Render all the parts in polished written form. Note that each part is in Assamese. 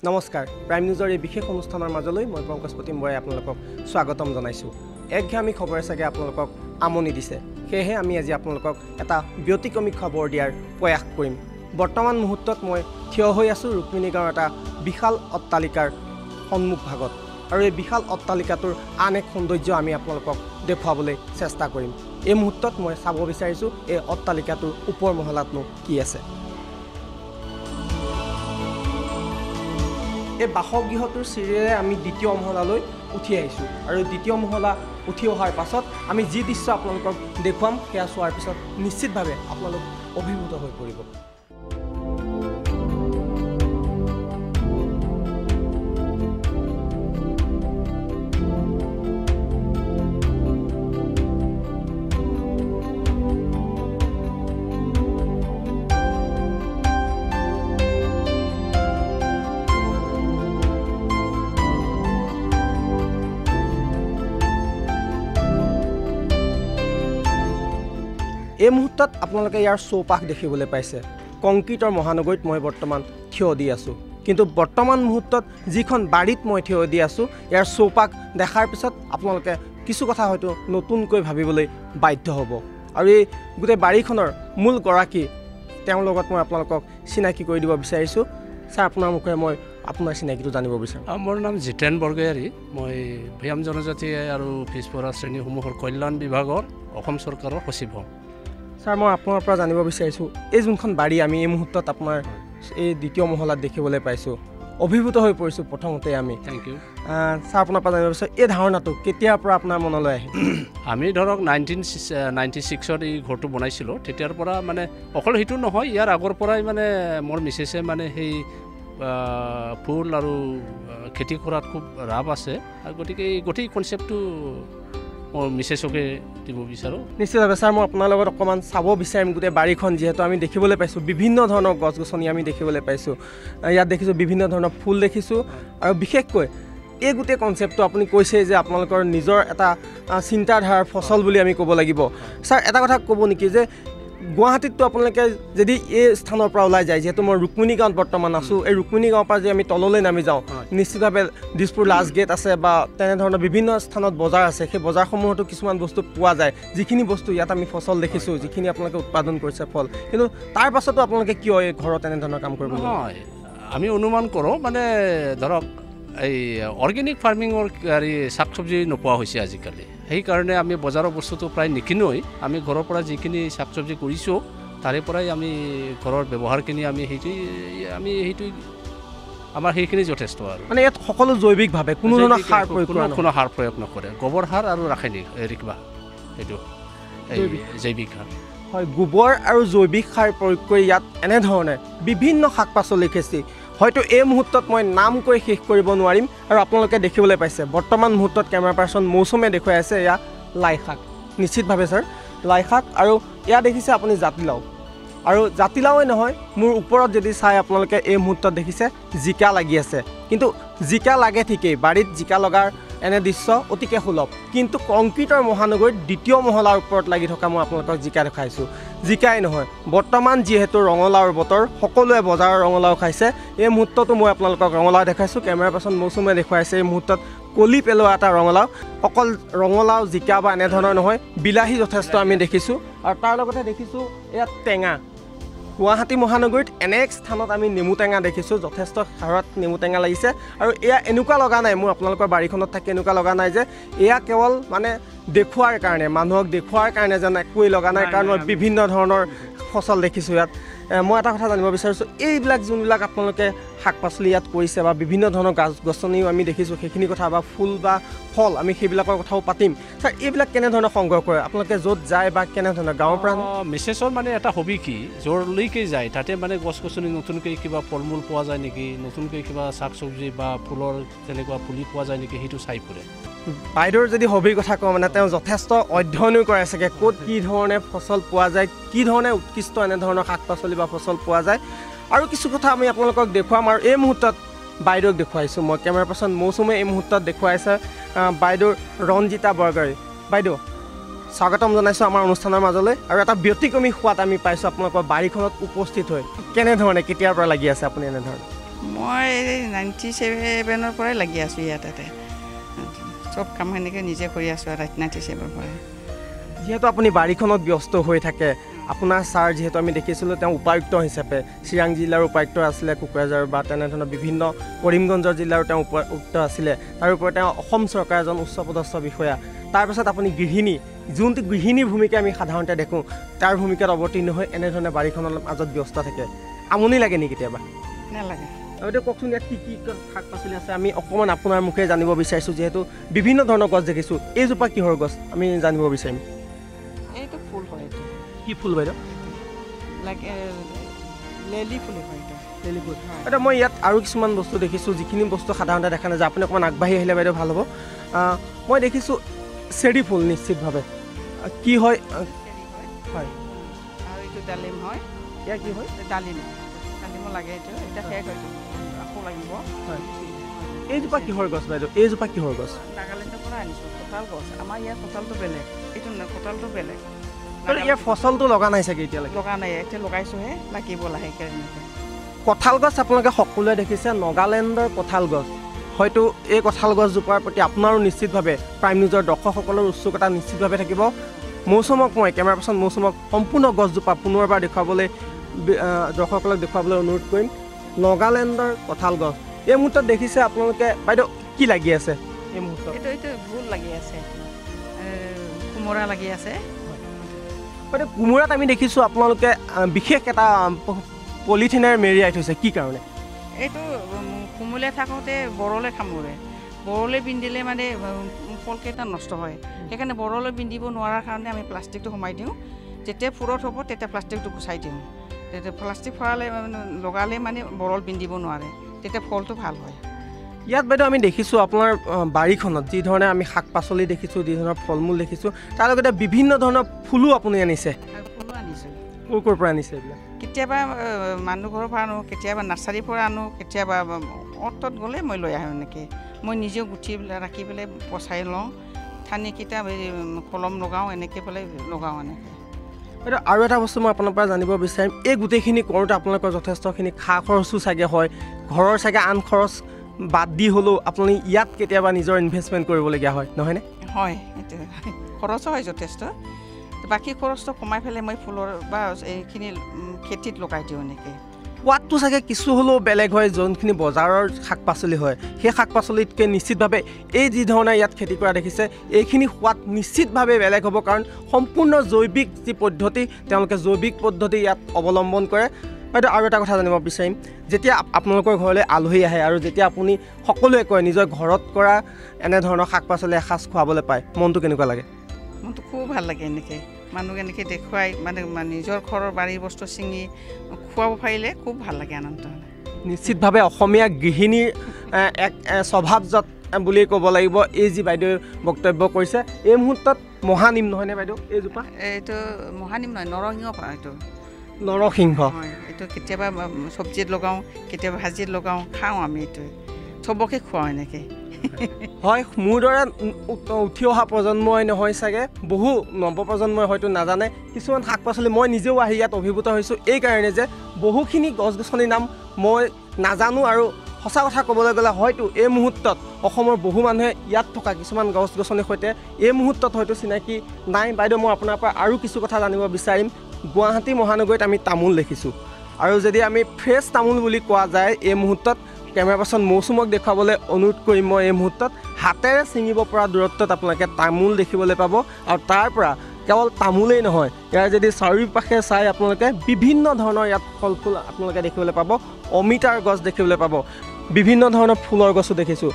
নমস্কাৰ প্ৰাইম নিউজৰ এই বিশেষ অনুষ্ঠানৰ মাজলৈ মই পংকজপতি মই আপোনালোকক স্বাগতম জনাইছোঁ। একঘামী খবৰে চাগে আপোনালোকক আমনি দিছে, সেয়েহে আমি আজি আপোনালোকক এটা ব্যতিক্ৰমী খবৰ দিয়াৰ প্ৰয়াস কৰিম। বৰ্তমান মুহূৰ্তত মই থিয় হৈ আছোঁ ৰুক্মিণী গাঁৱৰ এটা বিশাল অট্টালিকাৰ সন্মুখ ভাগত, আৰু এই বিশাল অট্টালিকাটোৰ আন এক সৌন্দৰ্য আমি আপোনালোকক দেখুৱাবলৈ চেষ্টা কৰিম। এই মুহূৰ্তত মই চাব বিচাৰিছোঁ এই অট্টালিকাটোৰ ওপৰ মহলাতনো কি আছে। এই বাসগৃহটোৰ চিৰিৰে আমি দ্বিতীয় মহলালৈ উঠি আহিছোঁ, আৰু দ্বিতীয় মহলা উঠি অহাৰ পাছত আমি যি দৃশ্য আপোনালোকক দেখুৱাম সেয়া চোৱাৰ পিছত নিশ্চিতভাৱে আপোনালোক অভিভূত হৈ পৰিব। এই মুহূৰ্তত আপোনালোকে ইয়াৰ চৌপাশ দেখিবলৈ পাইছে। কংক্ৰিটৰ মহানগৰীত মই বৰ্তমান থিয় দি আছোঁ, কিন্তু বৰ্তমান মুহূৰ্তত যিখন বাৰীত মই থিয় দি আছোঁ ইয়াৰ চৌপাশ দেখাৰ পিছত আপোনালোকে কিছু কথা হয়তো নতুনকৈ ভাবিবলৈ বাধ্য হ'ব। আৰু এই গোটেই বাৰীখনৰ মূল গৰাকী তেওঁৰ লগত মই আপোনালোকক চিনাকি কৰি দিব বিচাৰিছোঁ। ছাৰ, আপোনাৰ মুখেৰে মই আপোনাৰ চিনাকিটো জানিব বিচাৰোঁ। মোৰ নাম জিতেন বৰগয়াৰী। মই ভৈয়াম জনজাতি আৰু পিছপৰা শ্ৰেণীসমূহৰ কল্যাণ বিভাগৰ অসম চৰকাৰৰ সচিব হওঁ। ছাৰ, মই আপোনাৰ পৰা জানিব বিচাৰিছোঁ এই যোনখন বাৰী আমি এই মুহূৰ্তত আপোনাৰ এই দ্বিতীয় মহলাত দেখিবলৈ পাইছোঁ, অভিভূত হৈ পৰিছোঁ প্ৰথমতে আমি। Thank U. ছাৰ, আপোনাৰ পৰা জানিব বিচাৰোঁ এই ধাৰণাটো কেতিয়াৰ পৰা আপোনাৰ মনলৈ আহে? আমি ধৰক 1996ত এই ঘৰটো বনাইছিলোঁ। তেতিয়াৰ পৰা মানে অকল সেইটো নহয়, ইয়াৰ আগৰ পৰাই মানে মোৰ মিছেছে মানে সেই ফুল আৰু খেতি কৰাত খুব ৰাপ আছে, আৰু গতিকে এই গোটেই কনচেপ্টটো মই মিছেছকে দিব বিচাৰোঁ। নিশ্চিতভাৱে ছাৰ, মই আপোনাৰ লগত অকণমান চাব বিচাৰিম গোটেই বাৰীখন, যিহেতু আমি দেখিবলৈ পাইছোঁ বিভিন্ন ধৰণৰ গছ গছনি আমি দেখিবলৈ পাইছোঁ। ইয়াত দেখিছোঁ বিভিন্ন ধৰণৰ ফুল দেখিছোঁ, আৰু বিশেষকৈ এই গোটেই কনচেপ্টটো আপুনি কৈছে যে আপোনালোকৰ নিজৰ এটা চিন্তাধাৰাৰ ফচল বুলি আমি ক'ব লাগিব। ছাৰ, এটা কথা ক'ব নেকি যে গুৱাহাটীততো আপোনালোকে যদি এই স্থানৰ পৰা ওলাই যায়, যিহেতু মই ৰুক্মিণী গাঁৱত বৰ্তমান আছোঁ, এই ৰুক্মিণী গাঁৱৰ পৰা যদি আমি তললৈ নামি যাওঁ নিশ্চিতভাৱে দিছপুৰ লাষ্ট গেট আছে বা তেনেধৰণৰ বিভিন্ন স্থানত বজাৰ আছে। সেই বজাৰসমূহতো কিছুমান বস্তু পোৱা যায়, যিখিনি বস্তু ইয়াত আমি ফচল দেখিছোঁ, যিখিনি আপোনালোকে উৎপাদন কৰিছে ফল, কিন্তু তাৰ পাছতো আপোনালোকে কিয় এই ঘৰত তেনেধৰণৰ কাম কৰিব? হয়, আমি অনুমান কৰোঁ মানে ধৰক এই অৰ্গেনিক ফাৰ্মিঙৰ শাক চব্জি নোপোৱা হৈছে আজিকালি। সেইকাৰণে আমি বজাৰৰ বস্তুটো প্ৰায় নিকিনোৱেই। আমি ঘৰৰ পৰা যিখিনি শাক চব্জি কৰিছোঁ তাৰে পৰাই আমি ঘৰৰ ব্যৱহাৰখিনি আমি সেইটো আমাৰ সেইখিনি যথেষ্ট। আৰু মানে ইয়াত সকলো জৈৱিকভাৱে কোনো ধৰণৰ সাৰ প্ৰয়োগ নকৰে, গোবৰ সাৰ আৰু ৰাসায়নিক সেইটো জৈৱিক সাৰ। হয়, গোবৰ আৰু জৈৱিক সাৰ প্ৰয়োগ কৰি ইয়াত এনেধৰণে বিভিন্ন শাক পাচলি খেতি হয়তো এই মুহূৰ্তত মই নাম কৈ শেষ কৰিব নোৱাৰিম। আৰু আপোনালোকে দেখিবলৈ পাইছে বৰ্তমান মুহূৰ্তত কেমেৰা পাৰ্চন মৌচুমে দেখুৱাই আছে এয়া লাই শাক। নিশ্চিতভাৱে ছাৰ, লাই শাক, আৰু এয়া দেখিছে আপুনি জাতিলাও, আৰু জাতিলাওৱে নহয়, মোৰ ওপৰত যদি চাই আপোনালোকে এই মুহূৰ্তত দেখিছে জিকা লাগি আছে। কিন্তু জিকা লাগে ঠিকেই, বাৰীত জিকা লগাৰ এনে দৃশ্য অতিকে সুলভ, কিন্তু কংক্ৰিটৰ মহানগৰীত দ্বিতীয় মহলাৰ ওপৰত লাগি থকা মই আপোনালোকক জিকা দেখাইছোঁ। জিকাই নহয়, বৰ্তমান যিহেতু ৰঙালাওৰ বতৰ, সকলোৱে বজাৰৰ ৰঙালাও খাইছে। এই মুহূৰ্ততো মই আপোনালোকক ৰঙালাও দেখাইছোঁ। কেমেৰা পাৰ্চন মৌচুমে দেখুৱাইছে এই মুহূৰ্তত কলি পেলোৱা এটা ৰঙালাও। অকল ৰঙালাও জিকা বা এনেধৰণৰ নহয়, বিলাহী যথেষ্ট আমি দেখিছোঁ, আৰু তাৰ লগতে দেখিছোঁ এয়া টেঙা। গুৱাহাটী মহানগৰীত এনে এক স্থানত আমি নেমু টেঙা দেখিছোঁ, যথেষ্ট হাৰত নেমু টেঙা লাগিছে। আৰু এয়া এনেকুৱা লগা নাই, মোৰ আপোনালোকৰ বাৰীখনত থাকি এনেকুৱা লগা নাই যে এয়া কেৱল মানে দেখুৱাৰ কাৰণে, মানুহক দেখুৱাৰ কাৰণে যেন একোৱেই লগা নাই, কাৰণ মই বিভিন্ন ধৰণৰ ফচল দেখিছোঁ ইয়াত। মই এটা কথা জানিব বিচাৰিছোঁ, এইবিলাক যোনবিলাক আপোনালোকে শাক পাচলি ইয়াত কৰিছে বা বিভিন্ন ধৰণৰ গছ গছনিও আমি দেখিছোঁ, সেইখিনি কথা বা ফুল বা ফল আমি সেইবিলাকৰ কথাও পাতিম। ছাৰ, এইবিলাক কেনেধৰণৰ সংগ্ৰহ কৰে আপোনালোকে, য'ত যায় বা কেনেধৰণৰ গাঁৱৰ পৰা? মিছেছৰ মানে এটা হবি কি, য'ৰলৈকে যায় তাতে মানে গছ গছনি নতুনকৈ কিবা ফল মূল পোৱা যায় নেকি, নতুনকৈ কিবা শাক চব্জি বা ফুলৰ তেনেকুৱা পুলি পোৱা যায় নেকি, সেইটো চাই ফুৰে। বাইদেউৰ যদি হবিৰ কথা কওঁ, মানে তেওঁ যথেষ্ট অধ্যয়নো কৰে চাগে, ক'ত কি ধৰণে ফচল পোৱা যায়, কি ধৰণে উৎকৃষ্ট এনেধৰণৰ শাক পাচলি বা ফচল পোৱা যায়। আৰু কিছু কথা আমি আপোনালোকক দেখুৱাম, আৰু এই মুহূৰ্তত বাইদেউক দেখুৱাইছোঁ মই। কেমেৰা পাৰ্চন মৌচুমে এই মুহূৰ্তত দেখুৱাইছে বাইদেউৰ ৰঞ্জিতা বৰগয়াৰী। বাইদেউ, স্বাগতম জনাইছোঁ আমাৰ অনুষ্ঠানৰ মাজলৈ, আৰু এটা ব্যতিক্ৰমী সোৱাদ আমি পাইছোঁ আপোনালোকৰ বাৰীখনত উপস্থিত হৈ। কেনেধৰণে, কেতিয়াৰ পৰা লাগি আছে আপুনি এনেধৰণে? মই 97ৰ পৰাই লাগি আছোঁ ইয়াতে চব কাম সেনেকৈ নিজে কৰি আছোঁ আৰু 97ৰ পৰাই যিহেতু আপুনি বাৰীখনত ব্যস্ত হৈ থাকে আপোনাৰ ছাৰ যিহেতু আমি দেখিছিলোঁ তেওঁ উপায়ুক্ত হিচাপে চিৰাং জিলাৰ উপায়ুক্ত আছিলে কোকৰাঝাৰ বা তেনেধৰণৰ বিভিন্ন কৰিমগঞ্জৰ জিলাৰ তেওঁ উপায়ুক্ত আছিলে তাৰ ওপৰত তেওঁ অসম চৰকাৰৰ এজন উচ্চপদস্থ বিষয়া তাৰপিছত আপুনি গৃহিণী যোনটো গৃহিণীৰ ভূমিকা আমি সাধাৰণতে দেখোঁ তাৰ ভূমিকাত অৱতীৰ্ণ হৈ এনেধৰণে বাৰীখনৰ মাজত ব্যস্ত থাকে আমনি লাগে নেকি কেতিয়াবা নালাগে আৰু এতিয়া কওকচোন ইয়াত কি কি শাক পাচলি আছে আমি অকণমান আপোনাৰ মুখে জানিব বিচাৰিছোঁ যিহেতু বিভিন্ন ধৰণৰ গছ দেখিছোঁ এইজোপা কিহৰ গছ আমি জানিব বিচাৰিম এইটো ফুল হয় এইটো কি ফুল বাইদেউ লাগে লেলি ফুল হয় এইটো লেলি ফুল এতিয়া মই ইয়াত আৰু কিছুমান বস্তু দেখিছোঁ যিখিনি বস্তু সাধাৰণতে দেখা নাযায় আপুনি অকণমান আগবাঢ়ি আহিলে বাইদেউ ভাল হ'ব মই দেখিছোঁ চেৰি ফুল নিশ্চিতভাৱে কি হয় হয় আৰু এইটো ডালিম হয় ইয়াৰ কি হয় ডালিমো লাগে এইটো এতিয়া শেষ হয়তো আকৌ লাগিব হয় এইজোপা কিহৰ গছ বাইদেউ এইজোপা কিহৰ গছ নাগালেণ্ডৰ পৰা আনিছোঁ কঁঠাল গছ আমাৰ ইয়াৰ কঁঠালটো বেলেগ এইটো কঁঠালটো বেলেগ ইয়াৰ ফচলটো লগা নাই চাগে এতিয়ালৈকে লগা নাই এতিয়া লগাইছোঁহে লাগিব লাহেকৈ এনেকৈ কঁঠাল গছ আপোনালোকে সকলোৱে দেখিছে নাগালেণ্ডৰ কঁঠাল গছ হয়তো এই কঁঠাল গছজোপাৰ প্ৰতি আপোনাৰো নিশ্চিতভাৱে প্ৰাইম নিউজৰ দৰ্শকসকলৰ উৎসুকতা নিশ্চিতভাৱে থাকিব মৌচুমক মই কেমেৰা পাৰ্চন মৌচুমক সম্পূৰ্ণ গছজোপা পুনৰবাৰ দেখুৱাবলৈ দৰ্শকসকলক দেখুৱাবলৈ অনুৰোধ কৰিম নাগালেণ্ডৰ কঁঠাল গছ এই মুহূৰ্তত দেখিছে আপোনালোকে বাইদেউ কি লাগি আছে এই মুহূৰ্তত এইটো ভোল লাগি আছে কোমোৰা লাগি আছে বাইদেউ কোমোৰাত আমি দেখিছোঁ আপোনালোকে বিশেষ এটা পলিথিনেৰে মেৰিয়াই থৈছে কি কাৰণে এইটো কোমলীয়া থাকোঁতে বৰলে কামোৰে বৰলে পিন্ধিলে মানে ফলকেইটা নষ্ট হয় সেইকাৰণে বৰলে পিন্ধিব নোৱাৰাৰ কাৰণে আমি প্লাষ্টিকটো সোমাই দিওঁ যেতিয়া ফুৰত হ'ব তেতিয়া প্লাষ্টিকটো গুচাই দিওঁ তেতিয়া প্লাষ্টিক ভৰালে লগালে মানে বৰল পিন্ধিব নোৱাৰে তেতিয়া ফলটো ভাল হয় ইয়াত বাইদেউ আমি দেখিছোঁ আপোনাৰ বাৰীখনত যি ধৰণে আমি শাক পাচলি দেখিছোঁ যি ধৰণৰ ফল মূল দেখিছোঁ তাৰ লগতে বিভিন্ন ধৰণৰ ফুলো আপুনি আনিছে ফুলো আনিছোঁ ক'ৰ পৰা আনিছে এইবিলাক কেতিয়াবা মানুহ ঘৰৰ পৰা আনো কেতিয়াবা নাৰ্চাৰীৰ পৰা আনো কেতিয়াবা অটত গ'লে মই লৈ আহোঁ এনেকৈ মই নিজেও গুঠি ৰাখি পেলাই পচাই লওঁ ঠানিকেইটা কলম লগাওঁ এনেকৈ পেলাই লগাওঁ এনেকৈ বাইদেউ আৰু এটা বস্তু মই আপোনাৰ পৰা জানিব বিচাৰিম এই গোটেইখিনি কৰোঁতে আপোনালোকৰ যথেষ্টখিনি খা খৰচো চাগে হয় ঘৰৰ চাগে আন খৰচ বাদ দি হ'লেও আপুনি ইয়াত কেতিয়াবা নিজৰ ইনভেষ্টমেণ্ট কৰিবলগীয়া হয় নহয়নে হয় এইটো খৰচো হয় যথেষ্ট বাকী খৰচটো কমাই পেলাই মই ফুলৰ বা এইখিনি খেতিত লগাই দিওঁ এনেকৈ সোৱাদটো চাগে কিছু হ'লেও বেলেগ হয় যোনখিনি বজাৰৰ শাক পাচলি হয় সেই শাক পাচলিতকৈ নিশ্চিতভাৱে এই যি ধৰণে ইয়াত খেতি কৰা দেখিছে এইখিনি সোৱাদ নিশ্চিতভাৱে বেলেগ হ'ব কাৰণ সম্পূৰ্ণ জৈৱিক যি পদ্ধতি তেওঁলোকে জৈৱিক পদ্ধতি ইয়াত অৱলম্বন কৰে বাইদেউ আৰু এটা কথা জানিব বিচাৰিম যেতিয়া আপোনালোকৰ ঘৰলৈ আলহী আহে আৰু যেতিয়া আপুনি সকলোৱে কয় নিজৰ ঘৰত কৰা এনেধৰণৰ শাক পাচলি এসাঁজ খুৱাবলৈ পায় মনটো কেনেকুৱা লাগে মনটো খুব ভাল লাগে এনেকৈ মানুহক এনেকৈ দেখুৱাই মানে নিজৰ ঘৰৰ বাৰীৰ বস্তু ছিঙি খুৱাব পাৰিলে খুব ভাল লাগে আনন্দ নিশ্চিতভাৱে অসমীয়া গৃহিণীৰ এক স্বভাৱজত বুলি ক'ব লাগিব এই যি বাইদেৱে বক্তব্য কৰিছে এই মুহূৰ্তত মহানিম নহয়নে বাইদেউ এইজোপা এইটো মহানিম নহয় নৰসিংহ এইটো নৰসিংহ হয় এইটো কেতিয়াবা চব্জিত লগাওঁ কেতিয়াবা ভাজিত লগাওঁ খাওঁ আমি এইটো চবকে খুৱাওঁ এনেকৈ হয় মোৰ দৰে উঠি অহা প্ৰজন্মই নহয় চাগে বহু নৱপ্ৰজন্মই হয়তো নাজানে কিছুমান শাক পাচলি মই নিজেও আহি ইয়াত অভিভূত হৈছোঁ এইকাৰণে যে বহুখিনি গছ গছনিৰ নাম মই নাজানো আৰু সঁচা কথা ক'বলৈ গ'লে হয়তো এই মুহূৰ্তত অসমৰ বহু মানুহে ইয়াত থকা কিছুমান গছ গছনিৰ সৈতে এই মুহূৰ্তত হয়তো চিনাকি নাই বাইদেউ মই আপোনাৰ পৰা আৰু কিছু কথা জানিব বিচাৰিম গুৱাহাটী মহানগৰীত আমি তামোল দেখিছোঁ আৰু যদি আমি ফ্ৰেছ তামোল বুলি কোৱা যায় এই মুহূৰ্তত কেমেৰা পাৰ্চন মৌচুমক দেখুৱাবলৈ অনুৰোধ কৰিম মই এই মুহূৰ্তত হাতেৰে ছিঙিব পৰা দূৰত্বত আপোনালোকে তামোল দেখিবলৈ পাব আৰু তাৰ পৰা কেৱল তামোলেই নহয় ইয়াৰ যদি চাৰিওপাশে চাই আপোনালোকে বিভিন্ন ধৰণৰ ইয়াত ফল ফুল আপোনালোকে দেখিবলৈ পাব অমিতাৰ গছ দেখিবলৈ পাব বিভিন্ন ধৰণৰ ফুলৰ গছো দেখিছোঁ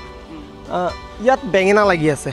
ইয়াত বেঙেনা লাগি আছে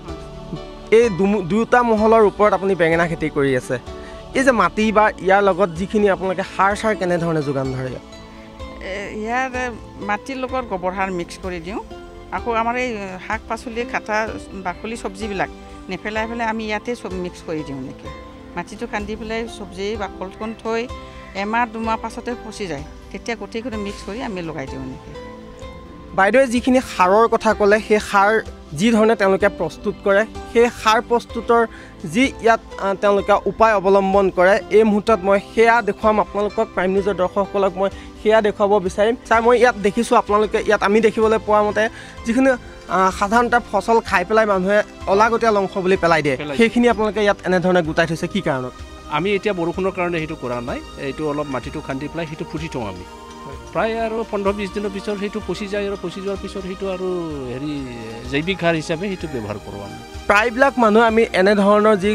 এই দুটা মহলৰ ওপৰত আপুনি বেঙেনা খেতি কৰি আছে এই যে মাটি বা ইয়াৰ লগত যিখিনি আপোনালোকে সাৰ চাৰ কেনেধৰণে যোগান ধৰে ইয়াত মাটিৰ লগত গোবৰ সাৰ মিক্স কৰি দিওঁ আকৌ আমাৰ এই শাক পাচলি কাটা বাকলি চব্জিবিলাক নেপেলাই পেলাই আমি ইয়াতে চব মিক্স কৰি দিওঁ এনেকৈ মাটিটো খান্দি পেলাই চব্জি বাকলখন থৈ এমাহ দুমাহ পাছতে পচি যায় তেতিয়া গোটেইখিনি মিক্স কৰি আমি লগাই দিওঁ এনেকৈ বাইদেৱে যিখিনি সাৰৰ কথা ক'লে সেই সাৰ যি ধৰণে তেওঁলোকে প্ৰস্তুত কৰে সেই সাৰ প্ৰস্তুতৰ যি ইয়াত তেওঁলোকে উপায় অৱলম্বন কৰে এই মুহূৰ্তত মই সেয়া দেখুৱাম আপোনালোকক প্ৰাইম নিউজৰ দৰ্শকসকলক মই সেয়া দেখুৱাব বিচাৰিম ছাৰ মই ইয়াত দেখিছোঁ আপোনালোকে ইয়াত আমি দেখিবলৈ পোৱা মতে যিখিনি সাধাৰণতে ফচল খাই পেলাই মানুহে অলাগতীয়াল অংশ বুলি পেলাই দিয়ে সেইখিনি আপোনালোকে ইয়াত এনেধৰণে গোটাই থৈছে কি কাৰণত আমি এতিয়া বৰষুণৰ কাৰণে সেইটো কৰা নাই এইটো অলপ মাটিটো খান্দি পেলাই সেইটো পুতি থওঁ আমি প্ৰায় আৰু 15-20 দিনৰ পিছত সেইটো পচি যায় আৰু পচি যোৱাৰ পিছত সেইটো আৰু হেৰি জৈৱিক সাৰ হিচাপে সেইটো ব্যৱহাৰ কৰোঁ আমি প্ৰায়বিলাক মানুহ আমি এনেধৰণৰ যি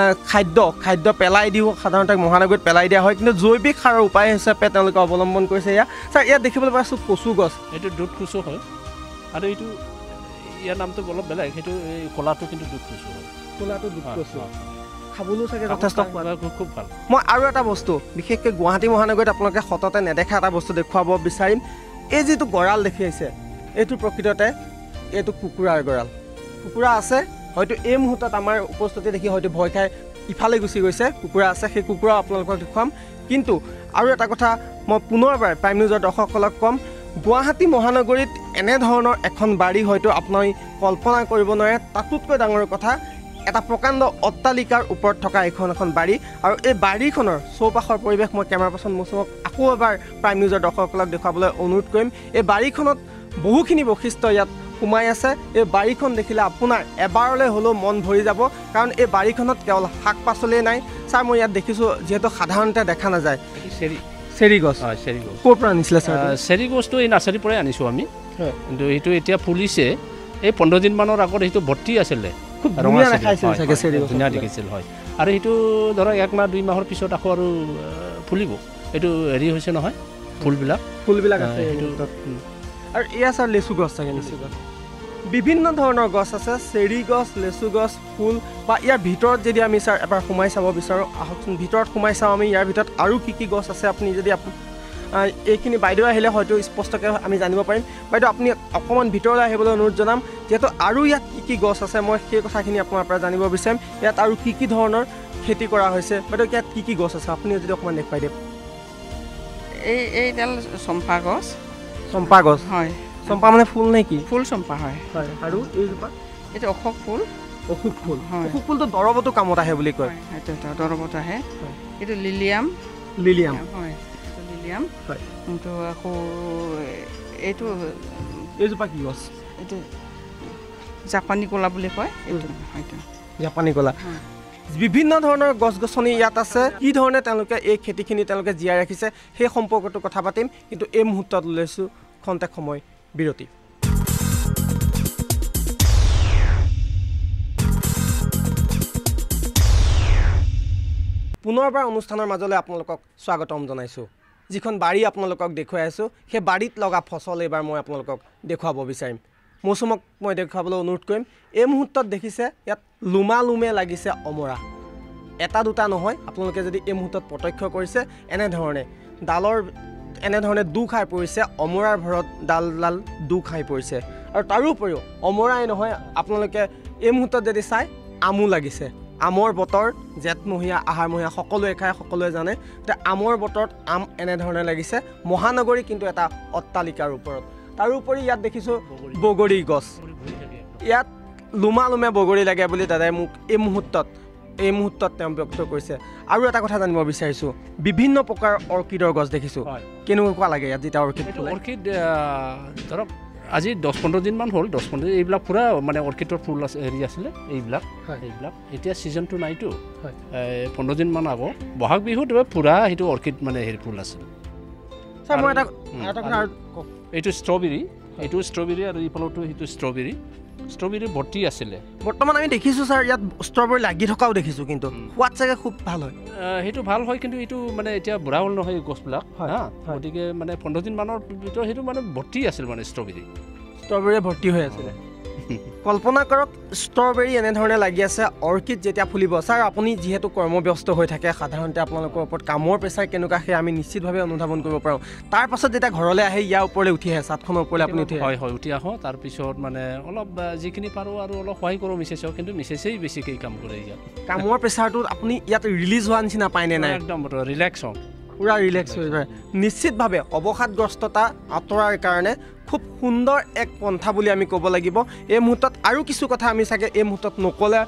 খাদ্য পেলাই দিওঁ সাধাৰণতে মহানগৰীত পেলাই দিয়া হয় কিন্তু জৈৱিক সাৰৰ উপায় হিচাপে তেওঁলোকে অৱলম্বন কৰিছে ইয়াত ছাৰ ইয়াত দেখিবলৈ পাইছোঁ কচু গছ এইটো দুধ কচু হয় আৰু এইটো ইয়াৰ নামটো অলপ বেলেগ সেইটো এই কলাটো কিন্তু দুধ কচু হয় কলাটো দুধ কচু খাবলৈও চাগে যথেষ্ট খুব ভাল মই আৰু এটা বস্তু বিশেষকৈ গুৱাহাটী মহানগৰীত আপোনালোকে সততে নেদেখা এটা বস্তু দেখুৱাব বিচাৰিম এই যিটো গঁৰাল দেখি আহিছে এইটো প্ৰকৃততে এইটো কুকুৰাৰ গঁৰাল কুকুৰা আছে হয়তো এই মুহূৰ্তত আমাৰ উপস্থিতি দেখি হয়তো ভয় খাই ইফালে গুচি গৈছে কুকুৰা আছে সেই কুকুৰা আপোনালোকক দেখুৱাম কিন্তু আৰু এটা কথা মই পুনৰবাৰ প্ৰাইম নিউজৰ দৰ্শকসকলক ক'ম গুৱাহাটী মহানগৰীত এনেধৰণৰ এখন বাৰী হয়তো আপুনি কল্পনা কৰিব নোৱাৰে তাতোতকৈ ডাঙৰ কথা এটা প্ৰকাণ্ড অট্টালিকাৰ ওপৰত থকা এখন বাৰী আৰু এই বাৰীখনৰ চৌপাশৰ পৰিৱেশ মই কেমেৰা পাৰ্চন মৌচুমক আকৌ এবাৰ প্ৰাইম নিউজৰ দৰ্শকসকলক দেখুৱাবলৈ অনুৰোধ কৰিম এই বাৰীখনত বহুখিনি বৈশিষ্ট্য ইয়াত সোমাই আছে এই বাৰীখন দেখিলে আপোনাৰ এবাৰলৈ হ'লেও মন ভৰি যাব কাৰণ এই বাৰীখনত কেৱল শাক পাচলিয়ে নাই ছাৰ মই ইয়াত দেখিছোঁ যিহেতু সাধাৰণতে দেখা নাযায় চেৰি গছ ক'ৰ পৰা আনিছিলে ছাৰ চেৰি গছটো এই নাৰ্চাৰীৰ পৰাই আনিছোঁ আমি কিন্তু সেইটো এতিয়া ফুলিছে এই 15 দিনমানৰ আগত সেইটো ভৰ্তি আছিলে খুব ধুনীয়া দেখাইছিল চাগে চেৰি গছ ধুনীয়া দেখিছিল হয় আৰু সেইটো ধৰক 1 মাহ 2 মাহৰ পিছত আকৌ আৰু ফুলিব এইটো হেৰি হৈছে নহয় ফুলবিলাক আছে আৰু এয়া ছাৰ লেচু গছ চাগে নিশ্চয় বিভিন্ন ধৰণৰ গছ আছে চেৰি গছ লেচু গছ ফুল বা ইয়াৰ ভিতৰত যদি আমি ছাৰ এবাৰ সোমাই চাব বিচাৰোঁ আহকচোন ভিতৰত সোমাই চাওঁ আমি ইয়াৰ ভিতৰত আৰু কি গছ আছে আপুনি যদি এইখিনি বাইদেউ আহিলে হয়তো স্পষ্টকৈ আমি জানিব পাৰিম বাইদেউ আপুনি অকণমান ভিতৰলৈ আহিবলৈ অনুৰোধ জনাম যিহেতু আৰু ইয়াত কি গছ আছে মই সেই কথাখিনি আপোনাৰ পৰা জানিব বিচাৰিম ইয়াত আৰু কি ধৰণৰ খেতি কৰা হৈছে বাইদেউ ইয়াত কি গছ আছে আপুনি যদি অকণমান দেখুৱাই দিয়ে এইডাল চম্পা গছ হয় চম্পা মানে ফুল নে কি ফুল চম্পা হয় আৰু এইজোপা এইটো অশোক ফুলটো দৰৱতো কামত আহে বুলি কয় সেইটো দৰৱত আহে এইটো লিলিয়াম হয় লিলিয়াম হয় কিন্তু আকৌ এইজোপা কি গছ এইটো জাপানী কলা বুলি কয় এইটো হয়তো জাপানী কলা বিভিন্ন ধৰণৰ গছ গছনি ইয়াত আছে কি ধৰণে তেওঁলোকে এই খেতিখিনি তেওঁলোকে জীয়াই ৰাখিছে সেই সম্পৰ্কটো কথা পাতিম কিন্তু এই মুহূৰ্তত লৈছোঁ খন্তেক সময় বিৰতি পুনৰবাৰ অনুষ্ঠানৰ মাজলৈ আপোনালোকক স্বাগতম জনাইছোঁ যিখন বাৰী আপোনালোকক দেখুৱাই আছোঁ সেই বাৰীত লগা ফচল এইবাৰ মই আপোনালোকক দেখুৱাব বিচাৰিম মৌচুমক মই দেখুৱাবলৈ অনুৰোধ কৰিম এই মুহূৰ্তত দেখিছে ইয়াত লুমে লাগিছে অমৰা এটা দুটা নহয় আপোনালোকে যদি এই মুহূৰ্তত প্ৰত্যক্ষ কৰিছে এনেধৰণে দু খাই পৰিছে অমৰাৰ ভৰত ডাল দু খাই পৰিছে আৰু তাৰোপৰিও অমৰাই নহয় আপোনালোকে এই মুহূৰ্তত যদি চাই আমো লাগিছে আমৰ বতৰ জেঠমহীয়া আহাৰমহীয়া সকলোৱে খায় সকলোৱে জানে যে আমৰ বতৰত আম এনেধৰণে লাগিছে মহানগৰী কিন্তু এটা অট্টালিকাৰ ওপৰত তাৰোপৰি ইয়াত দেখিছোঁ বগৰী গছ ইয়াত লুমে বগৰী লাগে বুলি দাদাই মোক এই মুহূৰ্তত তেওঁ ব্যক্ত কৰিছে আৰু এটা কথা জানিব বিচাৰিছোঁ বিভিন্ন প্ৰকাৰৰ অৰ্কিডৰ গছ দেখিছোঁ কেনেকুৱা লাগে ইয়াত যেতিয়া অৰ্কিড ধৰক আজি 10-15 দিনমান হ'ল 10-15 এইবিলাক পুৰা মানে অৰ্কিডৰ ফুল আছে হেৰি আছিলে এইবিলাক এতিয়া ছিজনটো নাইতো 15 দিনমান আগত বহাগ বিহুত পুৰা সেইটো অৰ্কিড মানে হেৰি ফুল আছে ছাৰ মই এটা কথা এইটো ষ্ট্ৰবেৰী আৰু এইফালতো সেইটো ষ্ট্ৰবেৰী ভৰ্তি আছিলে বৰ্তমান আমি দেখিছোঁ ছাৰ ইয়াত ষ্ট্ৰবেৰী লাগি থকাও দেখিছোঁ কিন্তু সোৱাদ চাগে খুব ভাল হয় সেইটো ভাল হয় কিন্তু এইটো মানে এতিয়া বুঢ়া হ'ল নহয় গছবিলাক গতিকে মানে 15 দিনমানৰ ভিতৰত সেইটো মানে ভৰ্তি আছিল মানে ষ্ট্ৰবেৰী ভৰ্তি হৈ আছিলে কল্পনা কৰক ষ্ট্ৰবেৰী এনেধৰণে লাগি আছে অৰ্কিড যেতিয়া ফুলিব ছাৰ আপুনি যিহেতু কৰ্মব্যস্ত হৈ থাকে সাধাৰণতে আপোনালোকৰ ওপৰত কামৰ প্ৰেছাৰ কেনেকুৱা সেই আমি নিশ্চিতভাৱে অনুধাৱন কৰিব পাৰোঁ তাৰ পাছত যেতিয়া ঘৰলৈ আহে ইয়াৰ ওপৰলৈ উঠি আহে ছাদখনৰ ওপৰলৈ আপুনি উঠি আহোঁ তাৰপিছত মানে অলপ যিখিনি পাৰোঁ আৰু অলপ সহায় কৰোঁ মিছেছক কিন্তু মিছেছেই বেছিকৈ কাম কৰে ইয়াত কামৰ প্ৰেছাৰটো আপুনি ইয়াত ৰিলিজ হোৱা নিচিনা পায়নে নাই একদম ৰিলেক্স হওঁ পুৰা ৰিলেক্স হৈ যায় নিশ্চিতভাৱে অৱসাদগ্ৰস্ততা আঁতৰাৰ কাৰণে খুব সুন্দৰ এক পন্থা বুলি আমি ক'ব লাগিব এই মুহূৰ্তত আৰু কিছু কথা আমি চাগে এই মুহূৰ্তত নক'লে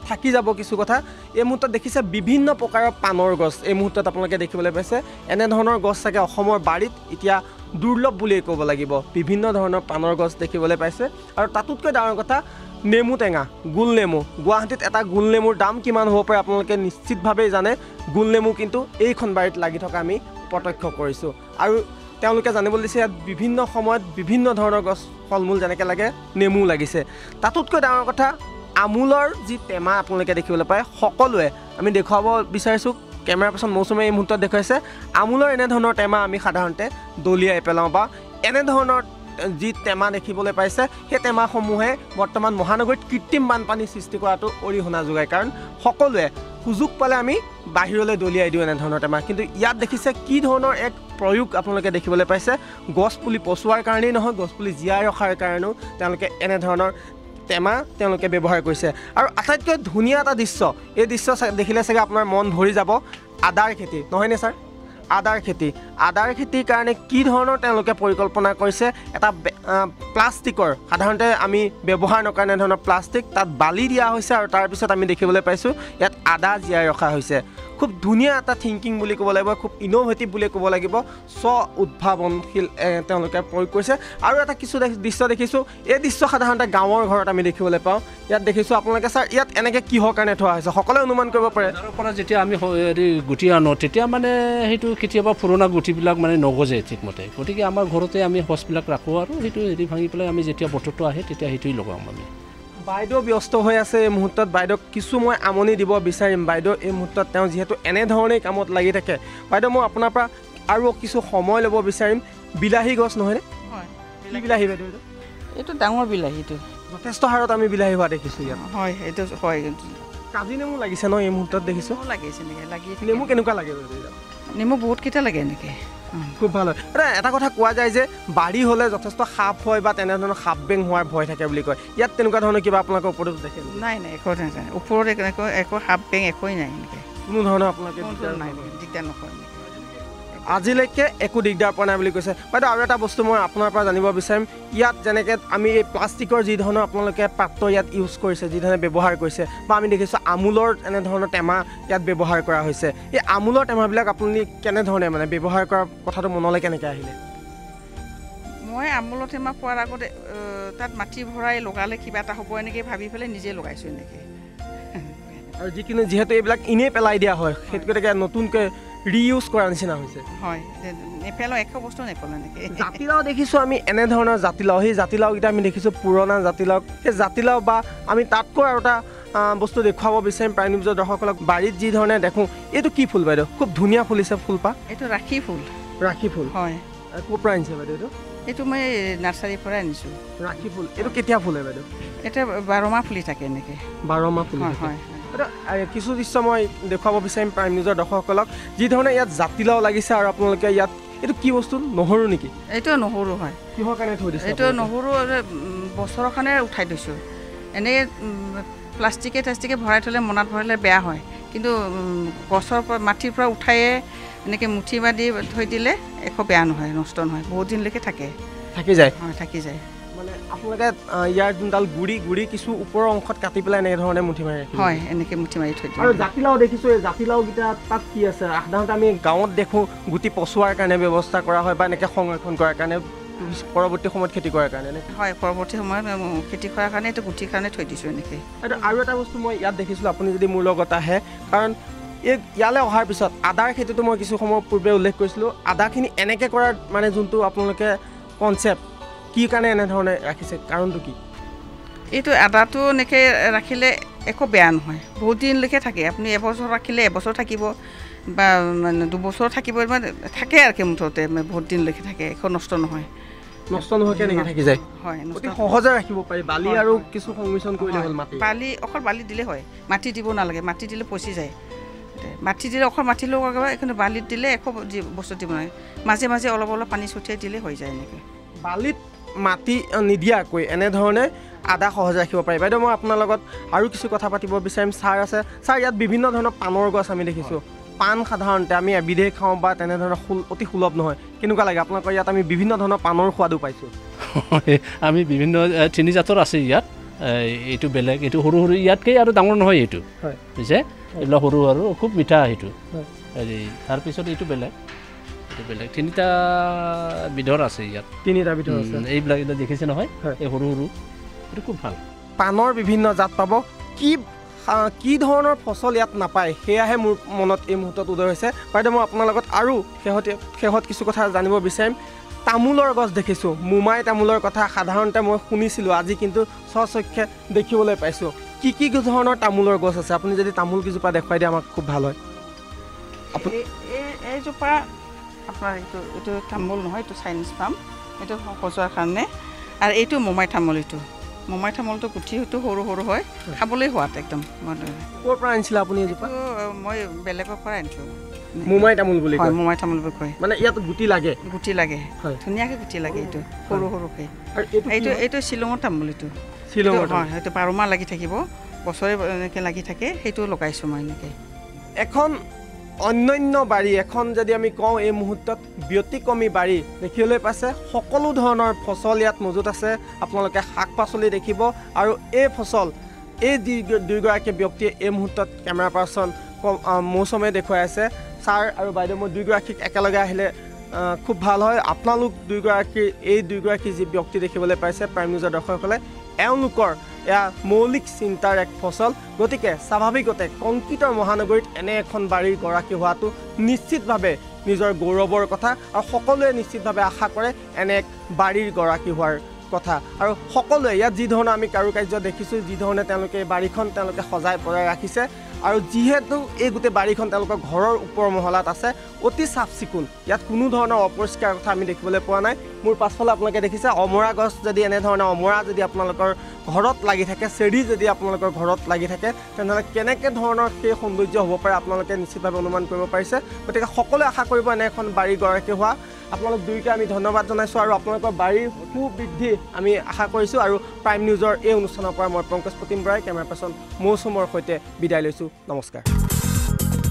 থাকি যাব কিছু কথা এই মুহূৰ্তত দেখিছে বিভিন্ন প্ৰকাৰৰ পাণৰ গছ এই মুহূৰ্তত আপোনালোকে দেখিবলৈ পাইছে এনেধৰণৰ গছ চাগে অসমৰ বাৰীত এতিয়া দুৰ্লভ বুলিয়ে ক'ব লাগিব বিভিন্ন ধৰণৰ পাণৰ গছ দেখিবলৈ পাইছে আৰু তাতোতকৈ ডাঙৰ কথা নেমু টেঙা গোল নেমু গুৱাহাটীত এটা গোল নেমুৰ দাম কিমান হ'ব পাৰে আপোনালোকে নিশ্চিতভাৱেই জানে গোল নেমু কিন্তু এইখন বাৰীত লাগি থকা আমি প্ৰত্যক্ষ কৰিছোঁ আৰু তেওঁলোকে জানিবলৈ দিছে ইয়াত বিভিন্ন সময়ত বিভিন্ন ধৰণৰ গছ ফল মূল যেনেকৈ লাগে নেমু লাগিছে তাতোতকৈ ডাঙৰ কথা আমুলৰ যি টেমা আপোনালোকে দেখিবলৈ পায় সকলোৱে আমি দেখুৱাব বিচাৰিছোঁ কেমেৰা পাৰ্চন মৌচুমে এই মুহূৰ্তত দেখুৱাইছে আমুলৰ এনেধৰণৰ টেমা আমি সাধাৰণতে দলিয়াই পেলাওঁ বা এনেধৰণৰ যি টেমা দেখিবলৈ পাইছে সেই টেমাসমূহে বৰ্তমান মহানগৰীত কৃত্ৰিম বানপানী সৃষ্টি কৰাটো অৰিহণা যোগায় কাৰণ সকলোৱে সুযোগ পালে আমি বাহিৰলৈ দলিয়াই দিওঁ এনেধৰণৰ টেমা কিন্তু ইয়াত দেখিছে কি ধৰণৰ এক প্ৰয়োগ আপোনালোকে দেখিবলৈ পাইছে গছপুলি পচোৱাৰ কাৰণেই নহয় গছপুলি জীয়াই ৰখাৰ কাৰণেও তেওঁলোকে এনেধৰণৰ টেমা তেওঁলোকে ব্যৱহাৰ কৰিছে আৰু আটাইতকৈ ধুনীয়া এটা দৃশ্য এই দৃশ্য দেখিলে চাগে আপোনাৰ মন ভৰি যাব আদাৰ খেতি নহয়নে ছাৰ আদাৰ খেতিৰ কাৰণে কি ধৰণৰ তেওঁলোকে পৰিকল্পনা কৰিছে এটা প্লাষ্টিকৰ সাধাৰণতে আমি ব্যৱহাৰ নকৰা এনেধৰণৰ প্লাষ্টিক তাত বালি দিয়া হৈছে আৰু তাৰপিছত আমি দেখিবলৈ পাইছোঁ ইয়াত আদা জীয়াই ৰখা হৈছে খুব ধুনীয়া এটা থিংকিং বুলি ক'ব লাগিব খুব ইন'ভেটিভ বুলি ক'ব লাগিব উদ্ভাৱনশীল তেওঁলোকে প্ৰয়োগ কৰিছে আৰু এটা কিছু দৃশ্য দেখিছোঁ এই দৃশ্য সাধাৰণতে গাঁৱৰ ঘৰত আমি দেখিবলৈ পাওঁ ইয়াত দেখিছোঁ আপোনালোকে ছাৰ ইয়াত এনেকৈ কিহৰ কাৰণে থোৱা হৈছে সকলোৱে অনুমান কৰিব পাৰে তাৰ পৰা যেতিয়া আমি হেৰি গুটি আনো তেতিয়া মানে সেইটো কেতিয়াবা পুৰণা গুটিবিলাক মানে নগজে ঠিকমতে গতিকে আমাৰ ঘৰতে আমি সঁচবিলাক ৰাখোঁ আৰু সেইটো হেৰি ভাঙি পেলাই আমি যেতিয়া বতৰটো আহে তেতিয়া সেইটোৱে লগাওঁ আমি বাইদেউ ব্যস্ত হৈ আছে এই মুহূৰ্তত বাইদেউক কিছু মই আমনি দিব বিচাৰিম বাইদেউ এই মুহূৰ্তত তেওঁ যিহেতু এনেধৰণেই কামত লাগি থাকে বাইদেউ মই আপোনাৰ পৰা আৰু কিছু সময় ল'ব বিচাৰিম বিলাহী গছ নহয়নে কি বিলাহী বাইদেউ এইটো ডাঙৰ বিলাহীটো যথেষ্ট হাৰত আমি বিলাহী হোৱা দেখিছোঁ ইয়াত হয় এইটো হয় কাজি নেমু লাগিছে ন এই মুহূৰ্তত দেখিছোঁ লাগিছে নেকি লাগি নেমু কেনেকুৱা লাগে বাইদেউ নেমু বহুতকেইটা লাগে এনেকৈ খুব ভাল হয় এটা কথা কোৱা যায় যে বাৰী হ'লে যথেষ্ট সাপ হয় বা তেনেধৰণৰ সাপ বেং হোৱাৰ ভয় থাকে বুলি কয় ইয়াত তেনেকুৱা ধৰণৰ কিবা আপোনালোকৰ ওপৰত দেখে নাই একো নাই ওপৰত একো সাপ বেং একোৱেই নাই এনেকৈ কোনো ধৰণৰ আপোনালোকে নাই দিগদাৰ নকৰে আজিলৈকে একো দিগদাৰ পোৱা নাই বুলি কৈছে বাইদেউ আৰু এটা বস্তু মই আপোনাৰ পৰা জানিব বিচাৰিম ইয়াত যেনেকৈ আমি এই প্লাষ্টিকৰ যি ধৰণৰ আপোনালোকে পাত্ৰ ইয়াত ইউজ কৰিছে যি ধৰণে ব্যৱহাৰ কৰিছে বা আমি দেখিছোঁ আমুলৰ এনেধৰণৰ টেমা ইয়াত ব্যৱহাৰ কৰা হৈছে এই আমুলৰ টেমাবিলাক আপুনি কেনেধৰণে মানে ব্যৱহাৰ কৰাৰ কথাটো মনলৈ কেনেকৈ আহিলে মই আমুলৰ টেমা পোৱাৰ আগতে তাত মাটি ভৰাই লগালে কিবা এটা হ'ব এনেকৈ ভাবি পেলাই নিজে লগাইছোঁ এনেকৈ আৰু যিহেতু এইবিলাক এনেই পেলাই দিয়া হয় সেইটো গতিকে নতুনকৈ ৰিইউজ কৰাৰ নিচিনা হৈছে হয় নেপেলাওঁ একো বস্তু নেপেলাওঁ এনেকৈ জাতিলাও দেখিছোঁ আমি এনেধৰণৰ জাতিলাও সেই জাতিলাওকেইটা আমি দেখিছোঁ পুৰণা জাতিলাও সেই জাতিলাও বা আমি তাতকৈ আৰু এটা বস্তু দেখুৱাব বিচাৰিম প্ৰায় নিউজৰ দৰ্শকসকলক বাৰীত যি ধৰণে দেখোঁ এইটো কি ফুল বাইদেউ খুব ধুনীয়া ফুলিছে ফুলপাহ এইটো ৰাখি ফুল হয় ক'ৰ পৰা আনিছে বাইদেউ এইটো মই নাৰ্চাৰীৰ পৰা আনিছোঁ ৰাখি ফুল এইটো কেতিয়া ফুলে বাইদেউ এতিয়া 12 মাহ ফুলি থাকে এনেকৈ 12 মাহ ফুলি হয় কিছু দৃশ্য মই দেখুৱাব বিচাৰিম প্ৰাইম নিউজৰ দৰ্শকসকলক যি ধৰণে ইয়াত জাতিলাও লাগিছে আৰু আপোনালোকে ইয়াত এইটো কি বস্তু নহৰু নেকি এইটো নহৰু হয় কিহৰ কাৰণে থৈ দিছে এইটো নহৰু বছৰৰ কাৰণে উঠাই দিছোঁ এনেই প্লাষ্টিকে ভৰাই থ'লে মনাত ভৰালে বেয়া হয় কিন্তু গছৰ পৰা মাটিৰ পৰা উঠায়ে এনেকৈ মুঠি বান্ধি থৈ দিলে একো বেয়া নহয় নষ্ট নহয় বহুত দিনলৈকে থাকি যায় মানে আপোনালোকে ইয়াৰ যোনডাল গুড়ি কিছু ওপৰৰ অংশত কাটি পেলাই এনেধৰণে মুঠি মাৰি হয় এনেকৈ মুঠি মাৰি থৈ দিওঁ আৰু জাতিলাও দেখিছোঁ এই জাতিলাওকেইটা তাত কি আছে সাধাৰণতে আমি গাঁৱত দেখোঁ গুটি পচোৱাৰ কাৰণে ব্যৱস্থা কৰা হয় বা এনেকৈ সংৰক্ষণ কৰাৰ কাৰণে পৰৱৰ্তী সময়ত খেতি কৰাৰ কাৰণে হয় পৰৱৰ্তী সময়ত খেতি কৰাৰ কাৰণে এইটো গুটিৰ কাৰণে থৈ দিছোঁ এনেকৈ আৰু এটা বস্তু মই ইয়াত দেখিছিলোঁ আপুনি যদি মোৰ লগত আহে কাৰণ ইয়ালৈ অহাৰ পিছত আদাৰ খেতিটো মই কিছু সময় পূৰ্বে উল্লেখ কৰিছিলোঁ আদাখিনি এনেকৈ কৰাৰ মানে যোনটো আপোনালোকে কনচেপ্ট কি কাৰণে এনেধৰণে ৰাখিছে কাৰণটো কি এইটো আদাটো এনেকৈ ৰাখিলে একো বেয়া নহয় বহুত দিনলৈকে থাকে আপুনি এবছৰ ৰাখিলে এবছৰ থাকিব বা মানে 2 বছৰ থাকিব মানে থাকে আৰু মুঠতে বহুত দিনলৈকে থাকে একো নষ্ট নহয় কেনেকৈ থাকি যায় হয় অতি সহজে ৰাখিব পাৰি বালি আৰু কিছু সংমিশ্ৰণ কৰিলে হ'ল মাটি অকল বালি দিলে হয় মাটি দিব নালাগে মাটি দিলে পচি যায় মাটি দিলে অকল মাটি লগাব কিন্তু বালিত দিলে একো বস্তু দিব নালাগে মাজে মাজে অলপ পানী ছটিয়াই দিলে হৈ যায় এনেকৈ বালিত মাটি নিদিয়াকৈ এনেধৰণে আদা সহজে ৰাখিব পাৰি বাইদেউ মই আপোনাৰ লগত আৰু কিছু কথা পাতিব বিচাৰিম ছাৰ আছে ছাৰ ইয়াত বিভিন্ন ধৰণৰ পাণৰ গছ আমি দেখিছোঁ পাণ সাধাৰণতে আমি এবিধেই খাওঁ বা তেনেধৰণৰ অতি সুলভ নহয় কেনেকুৱা লাগে আপোনালোকৰ ইয়াত আমি বিভিন্ন ধৰণৰ পাণৰ সোৱাদো পাইছোঁ আমি বিভিন্ন 3 জাতৰ আছে ইয়াত এইটো বেলেগ, এইটো সৰু সৰু, ইয়াতকৈ আৰু ডাঙৰ নহয় এইটো, হয় বুজিছে? এইবিলাক সৰু আৰু খুব মিঠা সেইটো। হয় হেৰি তাৰপিছত এইটো বেলেগ, এইটো বেলেগ, 3টা বিধৰ আছে ইয়াত, 3টা বিধৰ আছে। এইবিলাক এতিয়া দেখিছে নহয়, হয়। এই সৰু সৰু, এইটো খুব ভাল। পাণৰ বিভিন্ন জাত পাব, কি ধৰণৰ ফচল ইয়াত নাপায় সেয়াহে মোৰ মনত এই মুহূৰ্তত উদয় হৈছে। বাইদেউ মই আপোনাৰ লগত আৰু শেহত কিছু কথা জানিব বিচাৰিম। তামোলৰ গছ দেখিছোঁ, মোমাই তামোলৰ কথা সাধাৰণতে মই শুনিছিলোঁ, আজি কিন্তু স্বচক্ষে দেখিবলৈ পাইছোঁ। কি ধৰণৰ তামোলৰ গছ আছে? আপুনি যদি তামোল কেইজোপা দেখুৱাই দিয়ে আমাক খুব ভাল হয়। এইজোপা আপোনাৰ এইটো তামোল নহয়, এইটো চাইনিজ পাম, এইটো সজোৱাৰ কাৰণে। আৰু এইটো মোমাই তামোল, এইটো মোমাই তামোলটো গুটি হয়তো সৰু সৰু হয়, খাবলৈ সোৱাদ একদম। ক'ৰ পৰা আনিছিলে আপুনি এইজোপা? মই বেলেগৰ পৰা আনিছোঁ। মোমাই তামোল বুলি কয়? মোমাই তামোল বুলি কয়। মানে ইয়াত গুটি লাগে? গুটি লাগে, ধুনীয়াকৈ গুটি লাগে। এইটো সৰু সৰুকৈ, এইটো শ্বিলঙৰ তামোল। এইটো শ্বিলঙৰ হয়, সেইটো 12 মাহ লাগি থাকিব, বছৰে এনেকৈ লাগি থাকে, সেইটো লগাইছোঁ মই এনেকৈ। এখন অন্যান্য বাৰী, এখন যদি আমি কওঁ এই মুহূৰ্তত ব্যতিক্ৰমী বাৰী দেখিবলৈ পাইছে। সকলো ধৰণৰ ফচল ইয়াত মজুত আছে, আপোনালোকে শাক পাচলি দেখিব। আৰু এই ফচল এই দুয়োগৰাকী ব্যক্তিয়ে এই মুহূৰ্তত কেমেৰা পাৰ্চন মৌচুমে দেখুৱাই আছে। ছাৰ আৰু বাইদেউ, মই দুয়োগৰাকীক একেলগে আহিলে খুব ভাল হয়। আপোনালোক দুয়োগৰাকী যি ব্যক্তি দেখিবলৈ পাইছে প্ৰাইম নিউজৰ দৰ্শকসকলে, এওঁলোকৰ এয়া মৌলিক চিন্তাৰ এক ফচল। গতিকে স্বাভাৱিকতে কংক্ৰিটৰ মহানগৰীত এনে এখন বাৰীৰ গৰাকী হোৱাটো নিশ্চিতভাৱে নিজৰ গৌৰৱৰ কথা, আৰু সকলোৱে নিশ্চিতভাৱে আশা কৰে এনে এক বাৰীৰ গৰাকী হোৱাৰ কথা। আৰু সকলোৱে ইয়াত যি ধৰণৰ আমি কাৰুকাৰ্য দেখিছোঁ, যি ধৰণে তেওঁলোকে এই বাৰীখন তেওঁলোকে সজাই পৰাই ৰাখিছে, আৰু যিহেতু এই গোটেই বাৰীখন তেওঁলোকৰ ঘৰৰ ওপৰ মহলাত আছে, অতি চাফ চিকুণ, ইয়াত কোনো ধৰণৰ অপৰিষ্কাৰ কথা আমি দেখিবলৈ পোৱা নাই। মোৰ পাছফালে আপোনালোকে দেখিছে অমৰা গছ, যদি এনেধৰণৰ অমৰা যদি আপোনালোকৰ ঘৰত লাগি থাকে, চেৰি যদি আপোনালোকৰ ঘৰত লাগি থাকে, তেনেহ'লে কেনেকৈ ধৰণৰ সেই সৌন্দৰ্য হ'ব পাৰে আপোনালোকে নিশ্চিতভাৱে অনুমান কৰিব পাৰিছে। গতিকে সকলোৱে আশা কৰিব এনে এখন বাৰীৰ গৰাকী হোৱা। আপোনালোক দুয়োকে আমি ধন্যবাদ জনাইছোঁ, আৰু আপোনালোকৰ বাৰীৰ সুবৃদ্ধি আমি আশা কৰিছোঁ। আৰু প্ৰাইম নিউজৰ এই অনুষ্ঠানৰ পৰা মই পংকজ প্ৰতিম বৰাই, কেমেৰা পাৰ্চন মৌচুমৰ সৈতে বিদায় লৈছোঁ। নমস্কাৰ।